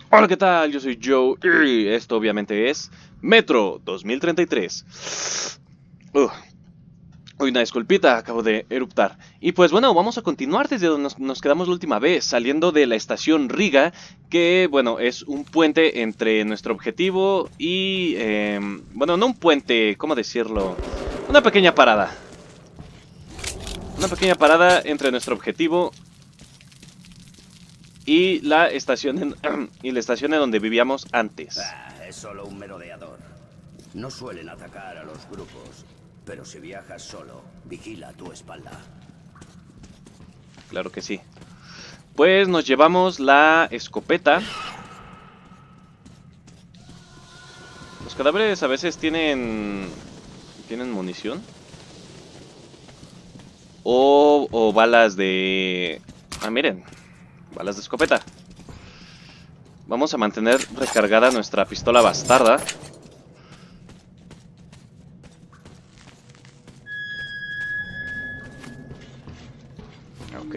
Hola, ¿qué tal? Yo soy Joe y esto obviamente es Metro 2033. Ugh, una disculpita, acabo de eruptar. Y pues bueno, vamos a continuar desde donde nos quedamos la última vez, saliendo de la estación Riga, que bueno, es un puente entre nuestro objetivo y... bueno, no un puente, ¿cómo decirlo? Una pequeña parada. Una pequeña parada entre nuestro objetivo y la estación y la estación en donde vivíamos antes. Es solo un merodeador. No suelen atacar a los grupos, pero si viajas solo, vigila tu espalda. Claro que sí. Pues nos llevamos la escopeta. Los cadáveres a veces tienen munición. O balas de... Ah, miren. Balas de escopeta. Vamos a mantener recargada nuestra pistola bastarda. Ok.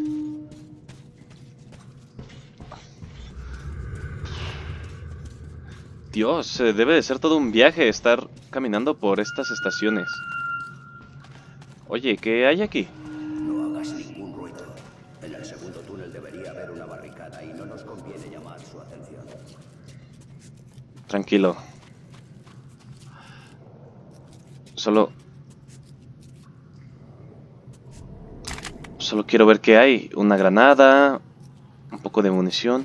Dios, debe de ser todo un viaje estar caminando por estas estaciones. Oye, ¿qué hay aquí? No hagas ningún ruido. En el segundo túnel debería haber una barricada y no nos conviene llamar su atención. Tranquilo. Solo quiero ver qué hay. Una granada. Un poco de munición.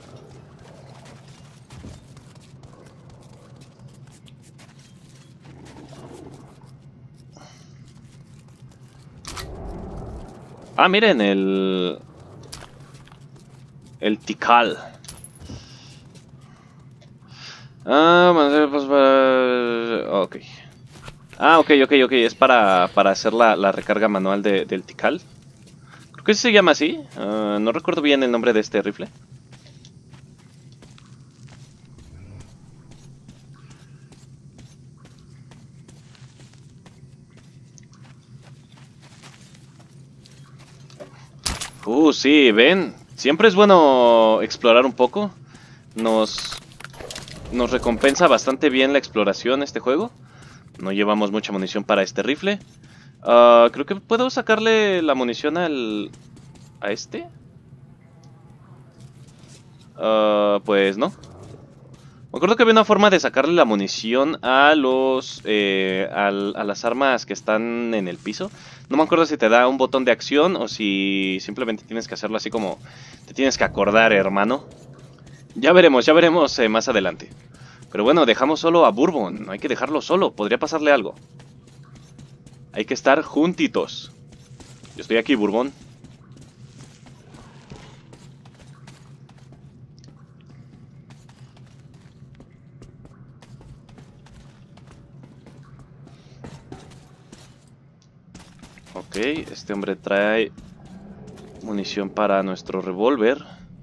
Ah, miren, el Tikal. Ah, ok. Ah, ok. Es para hacer la recarga manual del Tikal. Creo que se llama así. No recuerdo bien el nombre de este rifle. Sí, ven. Siempre es bueno explorar un poco. Nos, nos recompensa bastante bien la exploración este juego. No llevamos mucha munición para este rifle. Creo que puedo sacarle la munición a este. Pues no. Me acuerdo que había una forma de sacarle la munición a a las armas que están en el piso. No me acuerdo si te da un botón de acción o si simplemente tienes que hacerlo así como te tienes que acordar, hermano. Ya veremos más adelante. Pero bueno, dejamos solo a Bourbon. No hay que dejarlo solo, podría pasarle algo. Hay que estar juntitos. Yo estoy aquí, Bourbon. Ok, este hombre trae munición para nuestro revólver.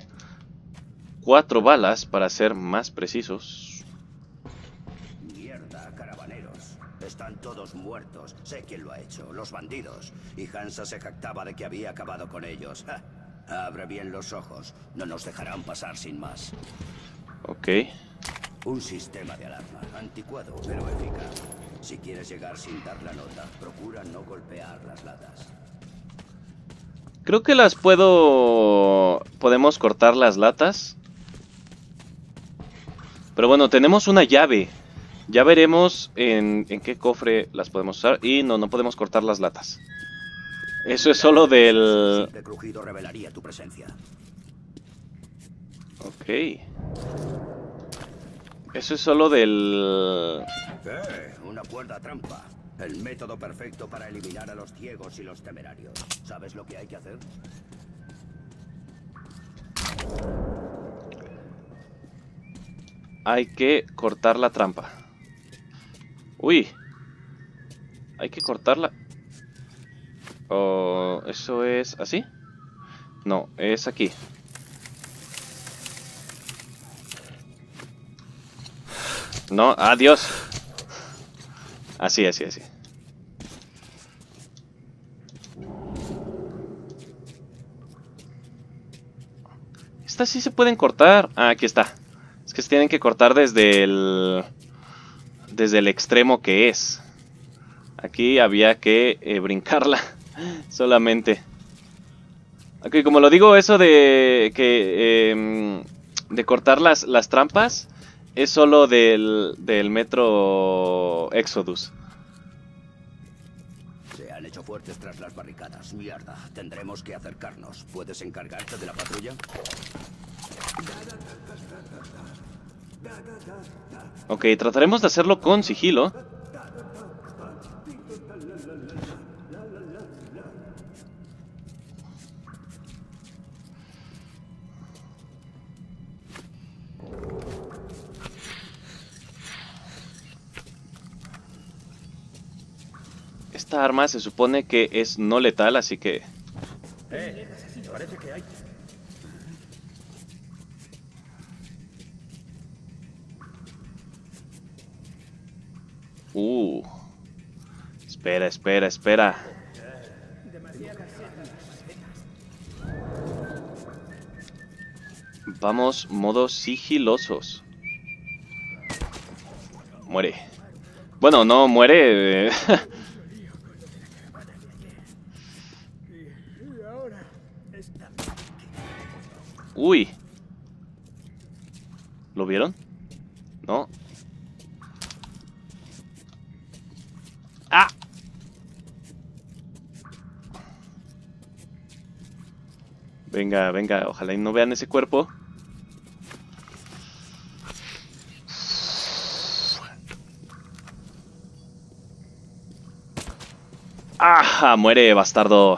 4 balas para ser más precisos. Mierda, caravaneros. Están todos muertos. Sé quién lo ha hecho. Los bandidos. Y Hansa se jactaba de que había acabado con ellos. ¡Ja! Abre bien los ojos. No nos dejarán pasar sin más. Ok. Un sistema de alarma. Anticuado, pero eficaz. Si quieres llegar sin dar la nota, procura no golpear las latas. Creo que podemos cortar las latas. Pero bueno, tenemos una llave. Ya veremos en qué cofre las podemos usar. Y no podemos cortar las latas. Eso es solo del... El crujido revelaría tu presencia. Ok. Eso es solo del... Una puerta trampa. El método perfecto para eliminar a los ciegos y los temerarios. ¿Sabes lo que hay que hacer? Hay que cortar la trampa. Uy. Hay que cortarla. Oh, ¿eso es así? No, es aquí. No, adiós. Así. Estas sí se pueden cortar. Ah, aquí está. Es que se tienen que cortar desde el extremo que es. Aquí había que brincarla solamente. Ok, como lo digo, eso de que de cortar las trampas es solo del Metro Exodus. Se han hecho fuertes tras las barricadas. Mierda, tendremos que acercarnos. ¿Puedes encargarte de la patrulla? Ok, trataremos de hacerlo con sigilo. Esta arma se supone que es no letal, así que... Parece que hay... Espera, espera, espera. Vamos, modo sigilosos. Muere. Bueno, no muere. Uy. ¿Lo vieron? No. ¡Ah! Venga, venga, ojalá y no vean ese cuerpo. ¡Ah! Muere, bastardo.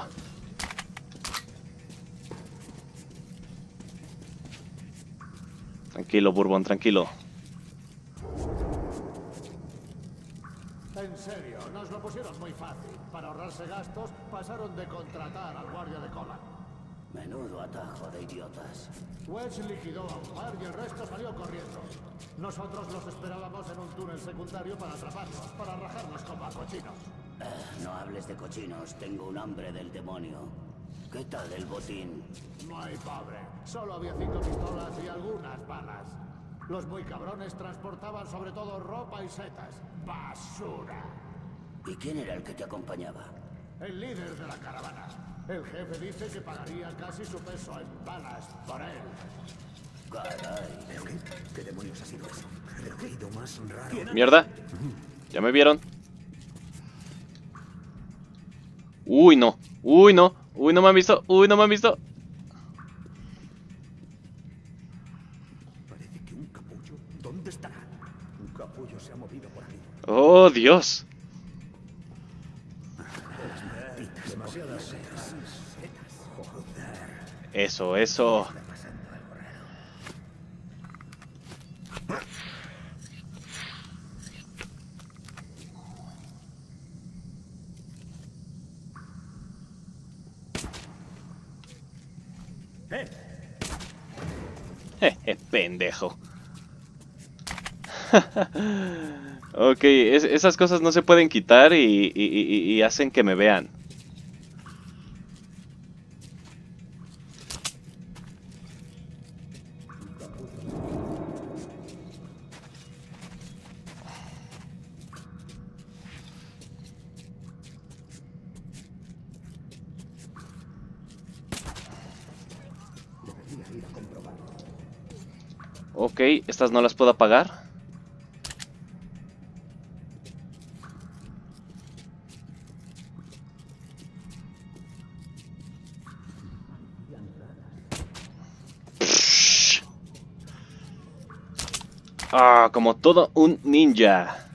Tranquilo, Bourbon, tranquilo. En serio, nos lo pusieron muy fácil. Para ahorrarse gastos, pasaron de contratar al guardia de cola. Menudo atajo de idiotas. Welch liquidó a un par y el resto salió corriendo. Nosotros los esperábamos en un túnel secundario para atraparlos, para rajarnos como a cochinos. No hables de cochinos, tengo un hambre del demonio. ¿Qué tal el botín? Muy pobre. Solo había 5 pistolas y algunas balas. Los muy cabrones transportaban sobre todo ropa y setas. ¡Basura! ¿Y quién era el que te acompañaba? El líder de la caravana. El jefe dice que pagaría casi su peso en balas por él. Caray. ¿Pero qué? ¿Qué demonios ha sido eso? ¿Pero qué ido más raro? Mierda. Ya me vieron. Uy, no. Uy, no. Uy, no me han visto. Uy, no me han visto. Parece que un capullo... ¿Dónde estará? Un capullo se ha movido por aquí. Oh, Dios. Demasiadas setas. Joder. Eso, eso. Pendejo. Ok, esas cosas no se pueden quitar y hacen que me vean. Ok, estas no las puedo apagar. Ah, como todo un ninja.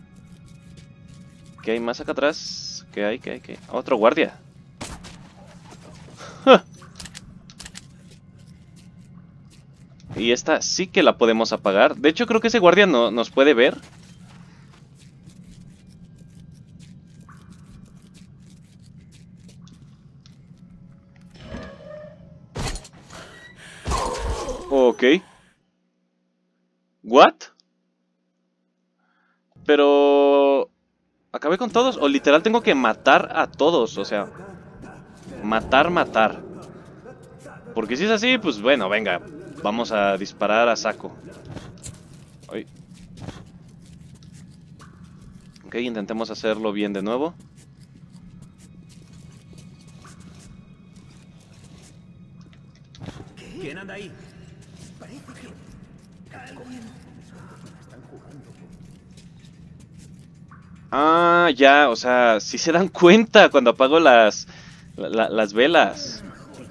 ¿Qué hay más acá atrás? ¿Qué hay? ¿Qué hay? ¿Qué hay? Otro guardia. Y esta sí que la podemos apagar. De hecho, creo que ese guardia no nos puede ver. Ok. ¿What? Pero... ¿acabé con todos? O literal tengo que matar a todos, o sea... matar. Porque si es así, pues bueno, venga. Vamos a disparar a saco. Ay. Ok, intentemos hacerlo bien de nuevo. ¿Quién anda ahí? Ah, ya, o sea, sí se dan cuenta cuando apago las velas.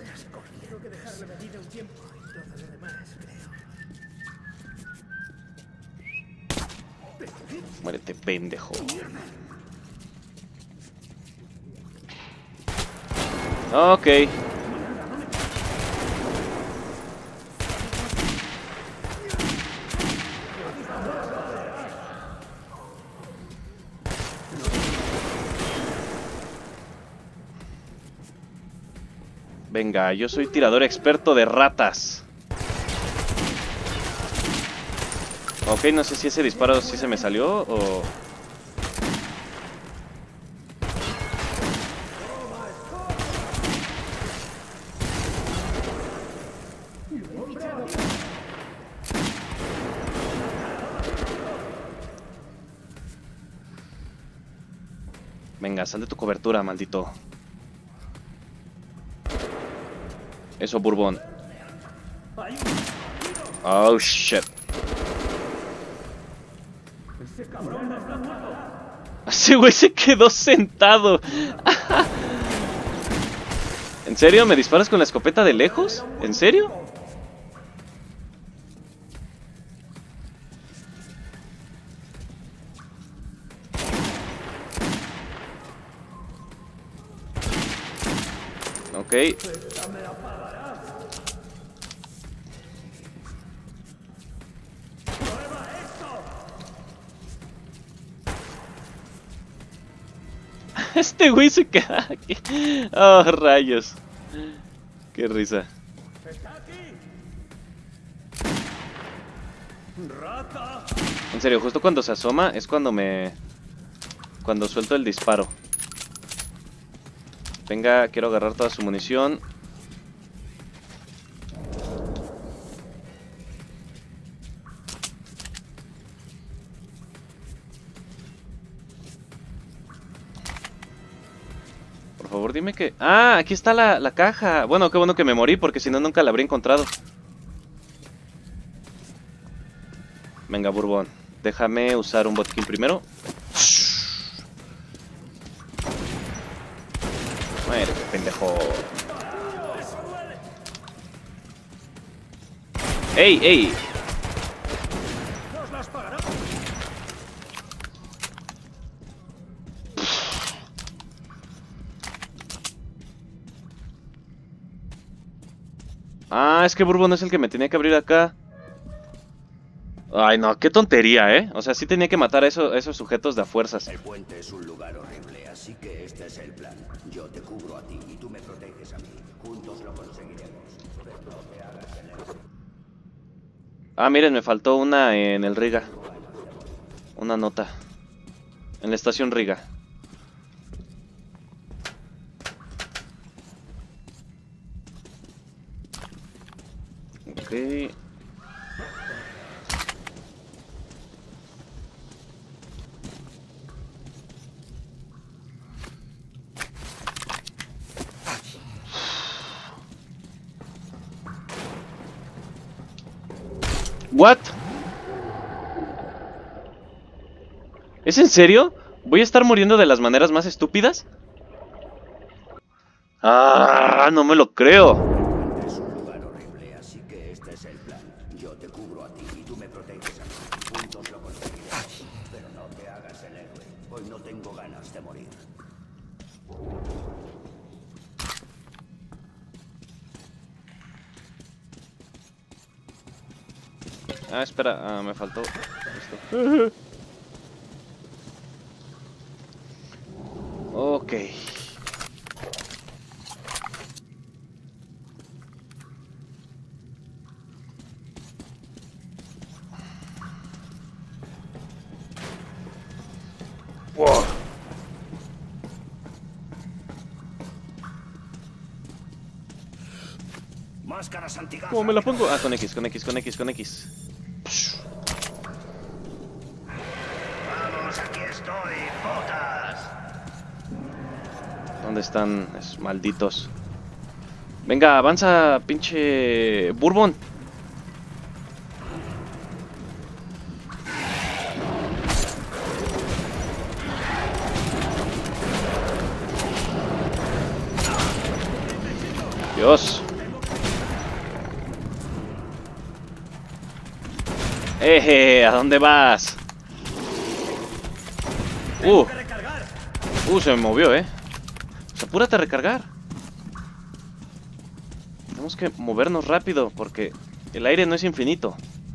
Muérete, pendejo. Ok. Venga, yo soy tirador experto de ratas. Ok, no sé si ese disparo sí se me salió o... Venga, sal de tu cobertura, maldito. Eso, Bourbon. Oh, shit. Ese güey se quedó sentado. ¿En serio? ¿Me disparas con la escopeta de lejos? ¿En serio? Ok. Este güey se queda aquí. Oh, rayos. Qué risa. En serio, justo cuando se asoma es cuando cuando suelto el disparo. Venga, quiero agarrar toda su munición. Por favor, dime que... ¡Ah! Aquí está la caja. Bueno, qué bueno que me morí porque si no nunca la habría encontrado. Venga, Bourbon. Déjame usar un botiquín primero. Muérete, pendejo. ¡Ey, ey! Ah, es que Bourbon es el que me tenía que abrir acá. Ay, no, qué tontería, ¿eh? O sea, sí tenía que matar a esos sujetos de a fuerzas. El puente es un lugar horrible, así que este es el plan. Yo te cubro a ti y tú me proteges a mí. Juntos lo conseguiremos. Pero no te hagas el héroe. Ah, miren, me faltó una en el Riga. Una nota. En la estación Riga. Ok. ¿What? ¿Es en serio? ¿Voy a estar muriendo de las maneras más estúpidas? Ah, no me lo creo. El puente es un lugar horrible, así que este es el plan. Yo te cubro a ti y tú me proteges a mí. Juntos lo conseguiremos. Pero no te hagas el héroe. Hoy no tengo ganas de morir. Ah, espera, me faltó esto. Ok. Wow. Máscaras antigas. ¿Cómo me la pongo? Ah, con X, con X, con X, con X. ¿Dónde están esos malditos? Venga, avanza, pinche Bourbon. Dios. ¿A dónde vas? Se me movió, Pues apúrate a recargar. Tenemos que movernos rápido porque el aire no es infinito.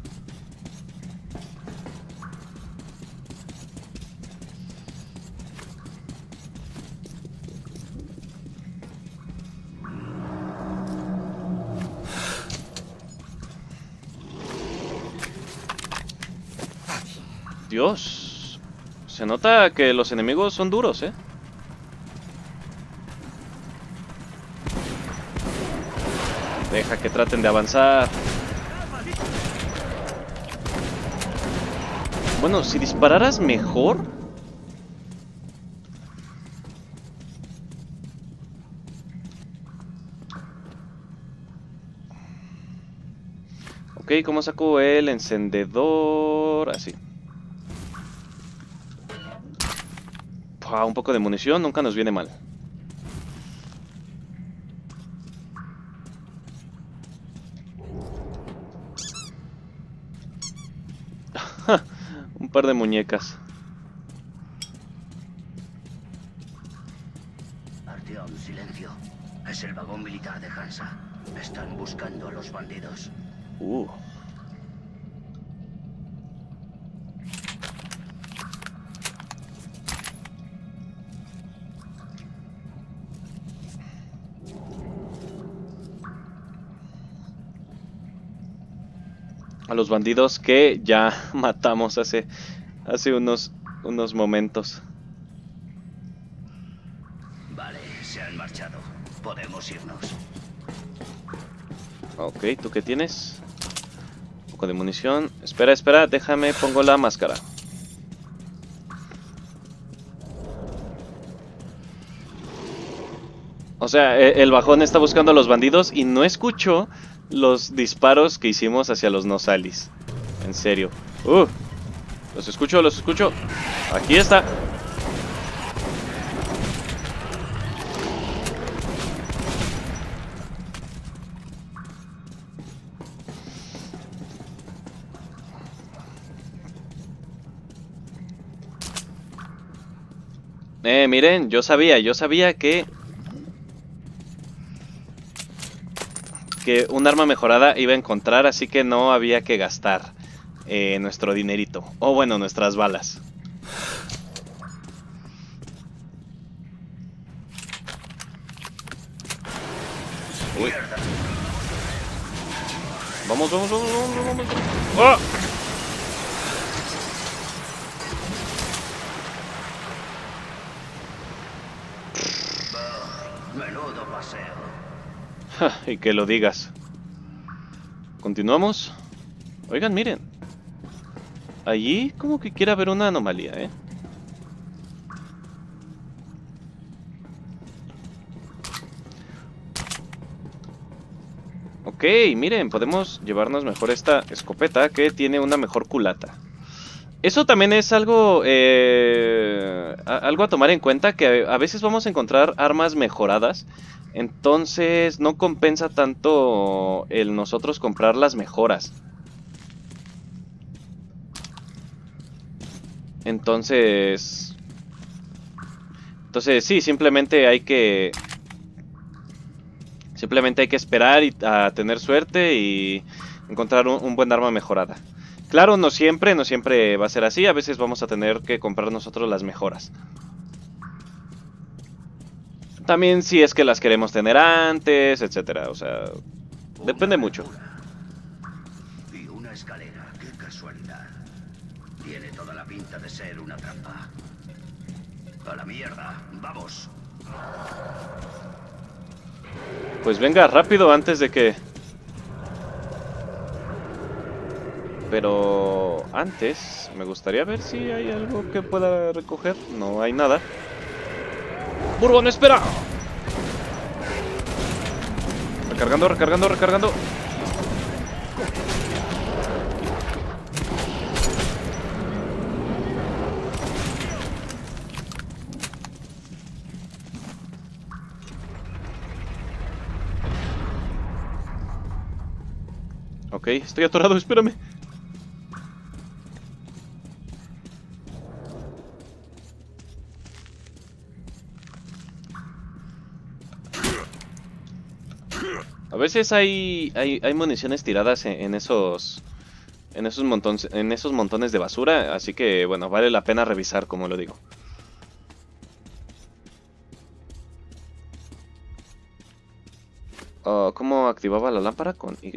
Dios. Se nota que los enemigos son duros, Deja que traten de avanzar. Bueno, si dispararas mejor. Ok, ¿cómo saco el encendedor? Así. Un poco de munición nunca nos viene mal. Un par de muñecas. Artyom, silencio. Es el vagón militar de Hansa. Están buscando a los bandidos. A los bandidos que ya matamos hace unos momentos. Vale, se han marchado. Podemos irnos. Ok, ¿tú qué tienes? Un poco de munición. Espera, déjame, pongo la máscara. O sea, el bajón está buscando a los bandidos y no escuchó los disparos que hicimos hacia los Nosalis. En serio. Los escucho. Aquí está. Miren, yo sabía que un arma mejorada iba a encontrar, así que no había que gastar nuestro dinerito. O bueno, nuestras balas. Uy. Vamos. ¡Oh! Menudo paseo. Y que lo digas. Continuamos. Oigan, miren. Allí como que quiere haber una anomalía, Ok, miren, podemos llevarnos mejor esta escopeta que tiene una mejor culata. Eso también es algo algo a tomar en cuenta, que a veces vamos a encontrar armas mejoradas. Entonces no compensa tanto el nosotros comprar las mejoras. Entonces sí, simplemente hay que esperar y a tener suerte y encontrar un buen arma mejorada. Claro, no siempre va a ser así. A veces vamos a tener que comprar nosotros las mejoras. También si es que las queremos tener antes, etcétera. O sea, depende mucho. Y una escalera, qué casualidad. Tiene toda la pinta de ser una trampa. A la mierda, vamos. Pues venga, rápido antes de que... Pero antes me gustaría ver si hay algo que pueda recoger. No hay nada. ¡Bourbon, espera! Recargando, recargando, recargando. Ok, estoy atorado, espérame. A veces hay municiones tiradas en esos montones de basura, así que bueno, vale la pena revisar, como lo digo. ¿Cómo activaba la lámpara? Con Y.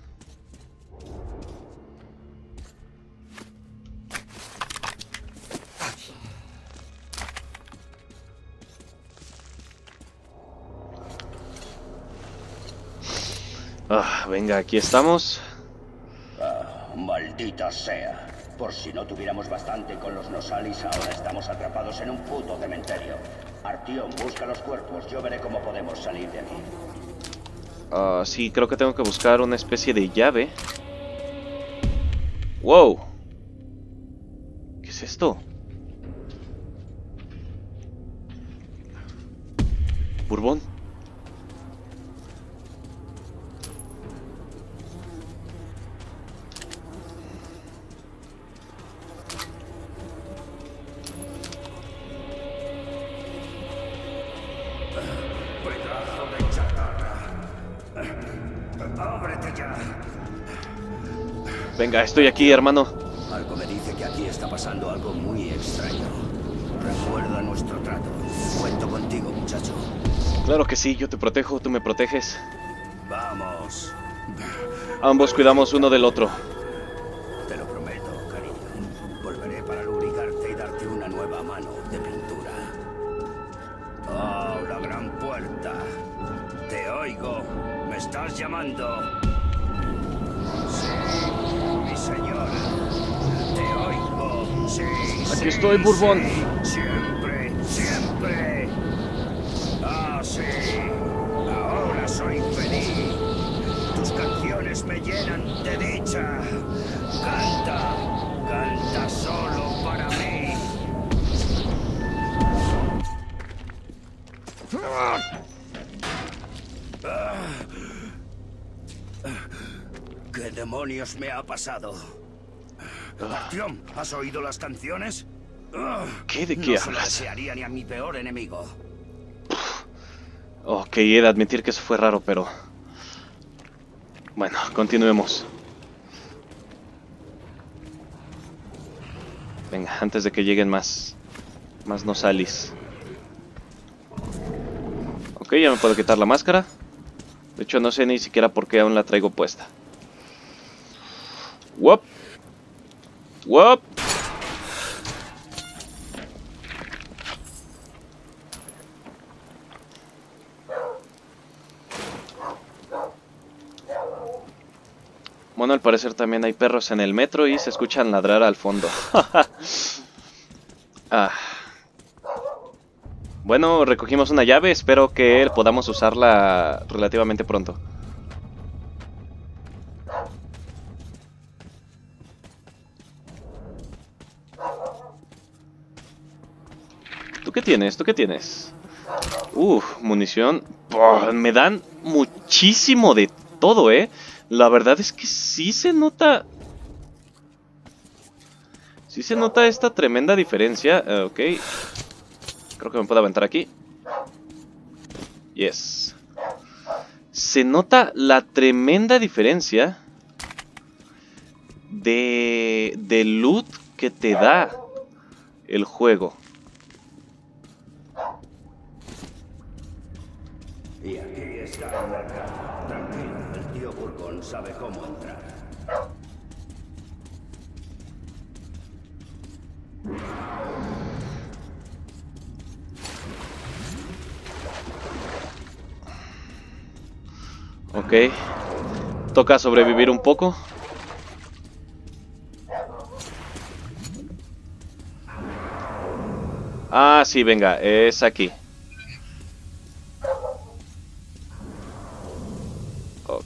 Venga, aquí estamos. Maldita sea. Por si no tuviéramos bastante con los Nosalis, ahora estamos atrapados en un puto cementerio. Artyom, busca los cuerpos. Yo veré cómo podemos salir de aquí. Sí, creo que tengo que buscar una especie de llave. ¡Wow! ¿Qué es esto? Bourbon. Venga, estoy aquí, hermano. Algo me dice que aquí está pasando algo muy extraño. Recuerda nuestro trato. Cuento contigo, muchacho. Claro que sí, yo te protejo, tú me proteges. Vamos. Ambos cuidamos uno del otro. Te lo prometo, cariño. Volveré para lubricarte y darte una nueva mano de pintura. Oh, la gran puerta. Te oigo. ¿Me estás llamando? Sí, mi señora. Te oigo. Sí. Aquí estoy, Bourbon. Sí, siempre, siempre. Ah, sí. Ahora soy feliz. Tus canciones me llenan de dicha. Canta, canta solo para mí. ¿Qué demonios me ha pasado? Artyom, ¿has oído las canciones? ¿Qué? ¿De qué no se lo hablas? desearía ni a mi peor enemigo. Ok, he de admitir que eso fue raro, pero... Bueno, continuemos. Venga, antes de que lleguen más Nosalis. Ok, ya me puedo quitar la máscara. De hecho, no sé ni siquiera por qué aún la traigo puesta. ¡Wop! ¡Wop! Bueno, al parecer también hay perros en el metro y se escuchan ladrar al fondo. Bueno, recogimos una llave, espero que podamos usarla relativamente pronto. ¿Tú qué tienes? ¿Tú qué tienes? Munición. Me dan muchísimo de todo, La verdad es que sí se nota... Sí se nota esta tremenda diferencia. Ok. Creo que me puedo aventar aquí. Yes. Se nota la tremenda diferencia de loot que te da el juego. Y aquí está el mercado. Tranquilo, el tío Bourbon sabe cómo entrar. Ok. Toca sobrevivir un poco. Ah, sí, venga, es aquí.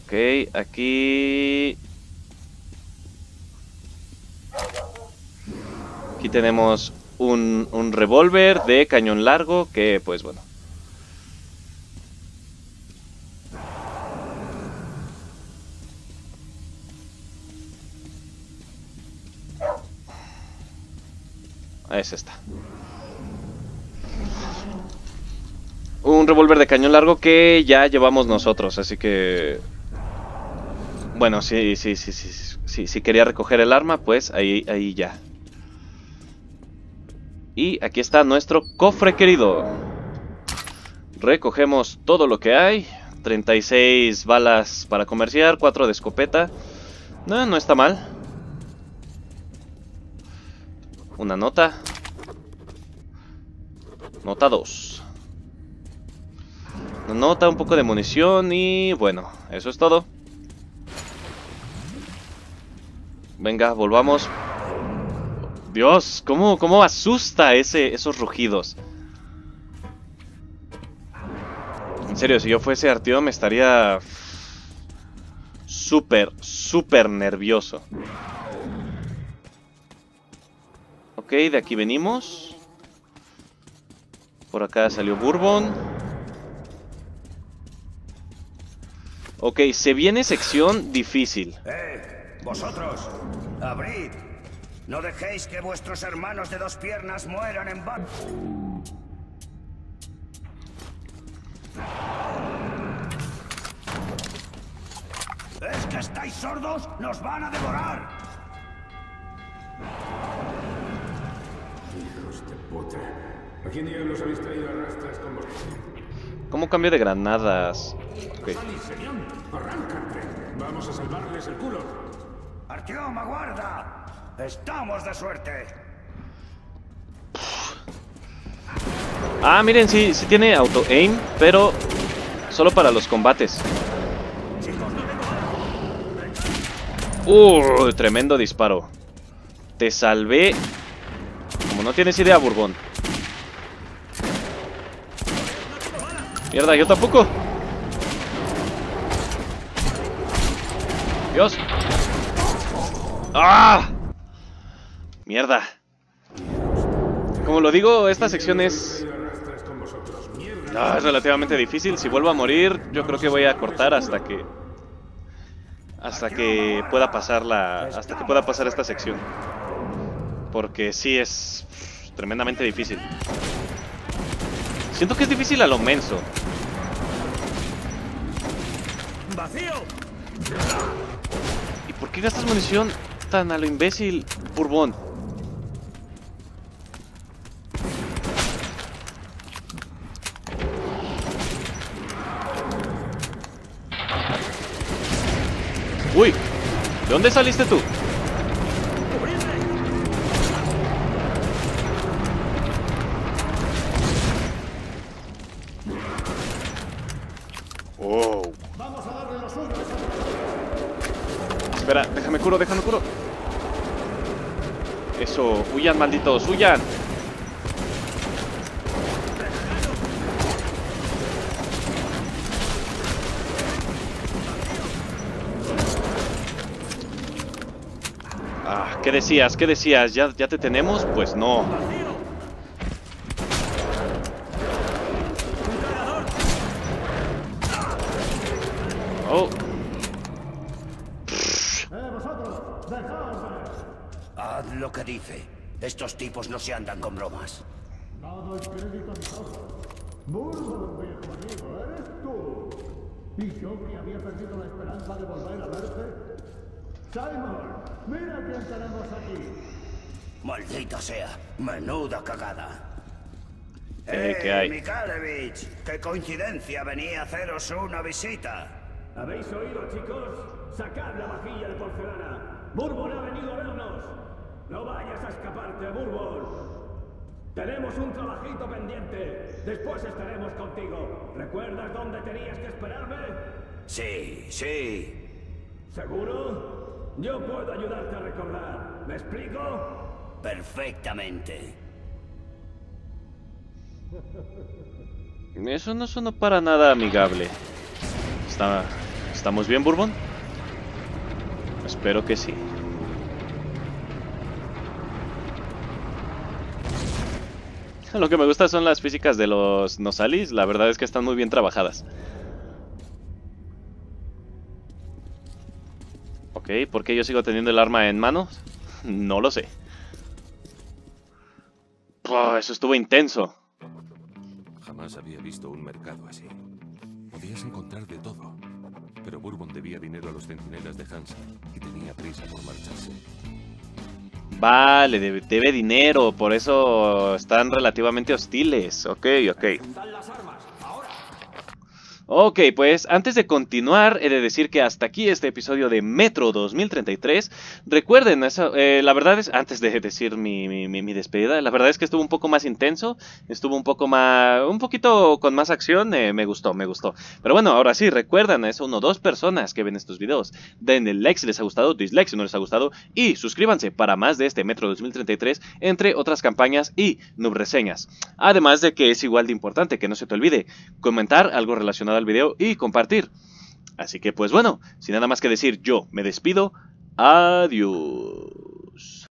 Ok, aquí... Aquí tenemos un revólver de cañón largo que, pues bueno. Es esta. Un revólver de cañón largo que ya llevamos nosotros, así que... Bueno, si quería recoger el arma, pues ahí ya. Y aquí está nuestro cofre querido. Recogemos todo lo que hay. 36 balas para comerciar, 4 de escopeta. No está mal. Una nota. Nota 2. Una nota, un poco de munición y bueno, eso es todo. Venga, volvamos. Dios, cómo asusta esos rugidos. En serio, si yo fuese Artyom me estaría súper nervioso. Ok, de aquí venimos. Por acá salió Bourbon. Ok, se viene sección difícil. Vosotros, abrid. No dejéis que vuestros hermanos de 2 piernas mueran en vano. ¿Es que estáis sordos? ¡Nos van a devorar! Hijos de puta. ¿A quién diablos habéis traído a rastras con vosotros? ¿Cómo cambio de granadas? Okay. ¡Salid, señor! ¡Arráncate! Vamos a salvarles el culo. ¡Artyom, aguarda! ¡Estamos de suerte! Ah, miren, sí tiene auto-aim, pero solo para los combates. Tremendo disparo. Te salvé. Como no tienes idea, Bourbon. Mierda, yo tampoco. Dios. ¡Ah! Mierda. Como lo digo, esta sección es relativamente difícil. Si vuelvo a morir, yo creo que voy a cortar hasta que pueda pasar esta sección. Porque sí es tremendamente difícil. Siento que es difícil a lo menso. ¡Vacío! ¿Y por qué gastas munición tan a lo imbécil, Bourbon? Uy, ¿de dónde saliste tú? Oh. Vamos a darle lo suyo. Espera, déjame curo. Eso, huyan, malditos, huyan. Ah, ¿qué decías? ¿Ya te tenemos? Pues no. Oh. Vosotros, dejaos ver. Haz lo que dice. Estos tipos no se andan con bromas. No doy crédito a mis ojos. Bourbon, viejo amigo, ¿eres tú? ¿Y yo que había perdido la esperanza de volver a verte? Simon, mira quién tenemos aquí. Maldita sea. Menuda cagada. ¿Qué hay? Mikhalevich, qué coincidencia, venía a haceros una visita. ¿Habéis oído, chicos? ¡Sacad la vajilla de porcelana! ¡Bourbon ha venido a vernos! ¡No vayas a escaparte, Bourbon! Tenemos un trabajito pendiente. Después estaremos contigo. ¿Recuerdas dónde tenías que esperarme? Sí. ¿Seguro? Yo puedo ayudarte a recordar. ¿Me explico? Perfectamente. Eso no sonó para nada amigable. ¿Estamos bien, Bourbon? Espero que sí. Lo que me gusta son las físicas de los Nosalis. La verdad es que están muy bien trabajadas. Ok, ¿por qué yo sigo teniendo el arma en mano? No lo sé. Oh, eso estuvo intenso. Jamás había visto un mercado así. Podías encontrar de todo. Pero Bourbon debía dinero a los centinelas de Hansa y tenía prisa por marcharse. Vale, debe dinero, por eso están relativamente hostiles. Ok. Ok, pues antes de continuar, he de decir que hasta aquí este episodio de Metro 2033. Recuerden, la verdad es, antes de decir mi despedida, la verdad es que estuvo un poco más intenso, estuvo un poquito con más acción, me gustó. Pero bueno, ahora sí, recuerden a eso 1 o 2 personas que ven estos videos. Den el like si les ha gustado, dislike si no les ha gustado y suscríbanse para más de este Metro 2033, entre otras campañas y noob reseñas. Además de que es igual de importante que no se te olvide comentar algo relacionado al video y compartir. Así que pues bueno, sin nada más que decir, yo me despido. Adiós.